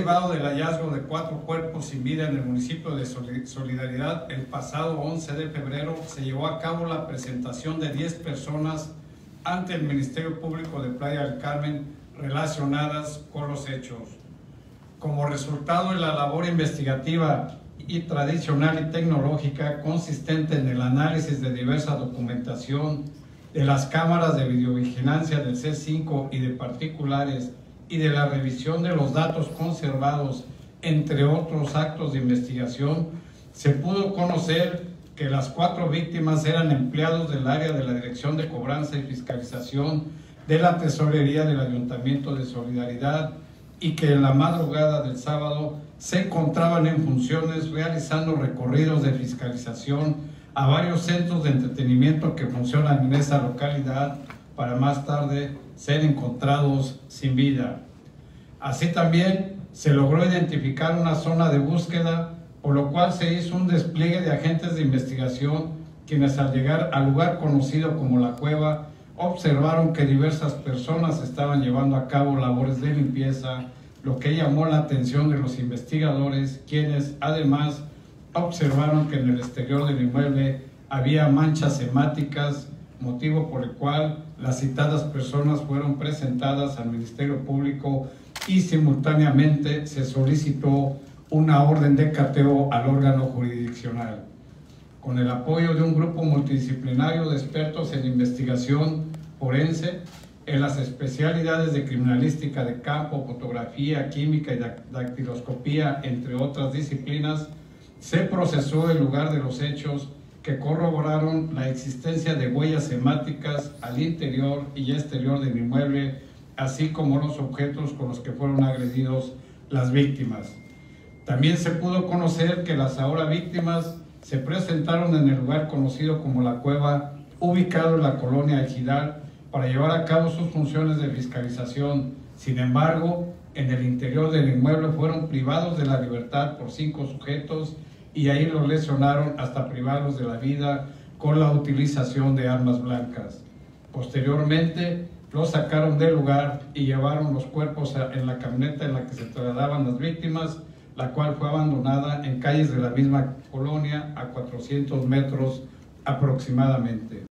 derivado del hallazgo de 4 cuerpos sin vida en el municipio de Solidaridad, el pasado 11 de febrero se llevó a cabo la presentación de 10 personas ante el Ministerio Público de Playa del Carmen relacionadas con los hechos. Como resultado de la labor investigativa y tradicional y tecnológica consistente en el análisis de diversa documentación de las cámaras de videovigilancia del C5 y de particulares y de la revisión de los datos conservados, entre otros actos de investigación, se pudo conocer que las 4 víctimas eran empleados del área de la Dirección de Cobranza y Fiscalización de la Tesorería del Ayuntamiento de Solidaridad y que en la madrugada del sábado se encontraban en funciones realizando recorridos de fiscalización a varios centros de entretenimiento que funcionan en esa localidad para más tarde ser encontrados sin vida. Así también se logró identificar una zona de búsqueda, por lo cual se hizo un despliegue de agentes de investigación, quienes al llegar al lugar conocido como La Cueva, observaron que diversas personas estaban llevando a cabo labores de limpieza, lo que llamó la atención de los investigadores, quienes además observaron que en el exterior del inmueble había manchas hemáticas, motivo por el cual las citadas personas fueron presentadas al Ministerio Público y simultáneamente se solicitó una orden de cateo al órgano jurisdiccional. Con el apoyo de un grupo multidisciplinario de expertos en investigación forense, en las especialidades de criminalística de campo, fotografía, química y dactiloscopía, entre otras disciplinas, se procesó el lugar de los hechos que corroboraron la existencia de huellas hemáticas al interior y exterior del inmueble, así como los objetos con los que fueron agredidos las víctimas. También se pudo conocer que las ahora víctimas se presentaron en el lugar conocido como La Cueva, ubicado en la colonia Ejidal, para llevar a cabo sus funciones de fiscalización. Sin embargo, en el interior del inmueble fueron privados de la libertad por 5 sujetos y ahí los lesionaron hasta privarlos de la vida con la utilización de armas blancas. Posteriormente, los sacaron del lugar y llevaron los cuerpos en la camioneta en la que se trasladaban las víctimas, la cual fue abandonada en calles de la misma colonia a 400 metros aproximadamente.